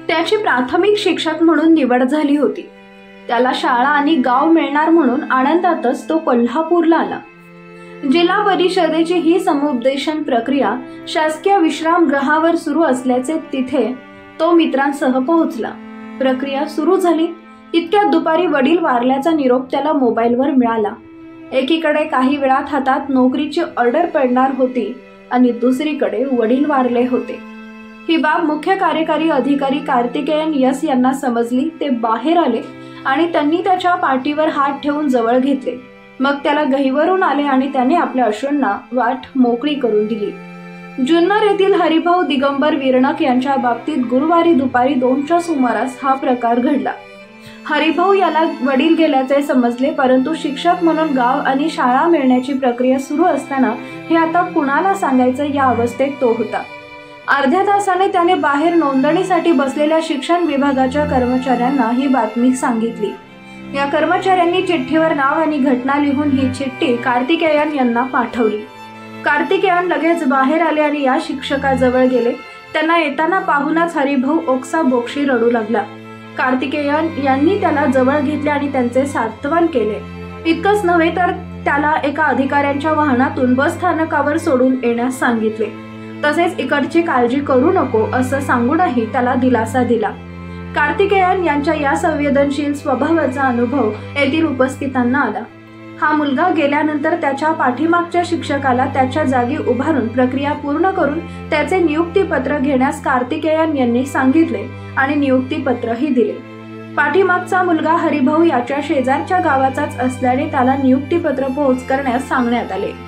त्याची प्राथमिक शिक्षक म्हणून निवड झाली होती। त्याला शाळा आणि गाव मिळणार म्हणून आनंदातच तो कोल्हापूरला आला। जिल्हा परिषदेची ही समुपदेशन प्रक्रिया शासकीय विश्रामगृहावर सुरू असल्याचे तिथे तो मित्रांसह पोहोचला। प्रक्रिया सुरू झाली इतक्यात दुपारी वडील वारल्याचा निरोप त्याला मोबाईलवर मिळाला। एकीकडे काही वेळात हातात नोकरीची ऑर्डर पडणार होती आणि दुसरीकडे वडील वारले होते। ही बाब मुख्य कार्यकारी अधिकारी कार्तिकेयन यस यांना समजली। ते बाहेर आले आणि त्यांनी त्याच्या पाठीवर हात ठेवून जवळ घेतले। मग त्याला गहिवरून आले आणि त्याने आपल्या अश्रूंना वाट मोकळी करून दिली। जुन्नर येथील हरिभाऊ दिगंबर विरणक यांच्या बाबतीत गुरुवारी दुपारी 2च्या सुमारास हा प्रकार घडला। हरिभाऊ याला वडील गेल्याचे समजले, परंतु शिक्षक म्हणून गाव आणि शाळा मिळण्याची प्रक्रिया सुरू असताना हे आता कुणाला सांगायचं या अवस्थेत तो होता। अर्ध्या तासाने त्याने बाहेर नोंदणीसाठी बसलेल्या शिक्षण विभागाच्या कर्मचाऱ्यांना ही बातमी सांगितली। या कर्मचाऱ्यांनी चिठ्ठीवर नाव आणि घटना लिहून ही चिठ्ठी कार्तिकेयन यांना पाठवली। कार्तिकेयन लगेच बाहेर आले आणि या शिक्षकाजवळ गेले। त्यांना येताना पाहूनच हरिभाऊ ओक्साबोक्शी रडू लागला। कार्तिकेयन यांनी त्याला जवळ घेतले आणि त्यांचे सांत्वन केले। इतकंच नव्हे तर त्याला एका अधिकाऱ्यांच्या वाहनातून बस स्थानकावर सोडून येण्यास सांगितले। तसेच इकडची काळजी करू नको असं सांगूनही त्याला दिलासा दिला। कार्तिकेयन यांच्या या संवेदनशील स्वभावाचा अनुभव येथील उपस्थितांना आला। हा मुलगा गेल्यानंतर त्याच्या पाठीमागच्या शिक्षकाला त्याच्या जागी उभारून प्रक्रिया पूर्ण करून त्याचे नियुक्तीपत्र घेण्यास कार्तिकेयन यांनी सांगितले आणि नियुक्तीपत्रही दिले। पाठीमागचा मुलगा हरिभाऊ याच्या शेजारच्या गावाचाच असल्याने त्याला नियुक्तीपत्र पोहोच करण्यास सांगण्यात आले।